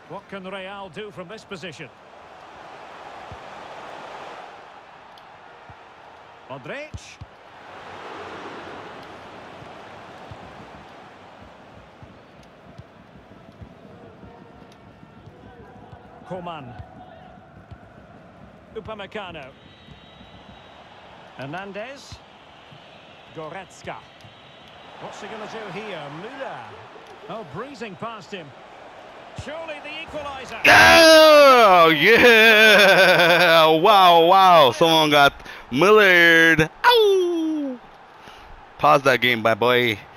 What can Real do from this position? Modric. Coman. Upamecano. Hernandez. Goretzka. What's he going to do here? Müller. Oh, breezing past him. Surely the equaliser. Oh, yeah! Wow, wow. Someone got Mullered. Ow! Pause that game, my boy.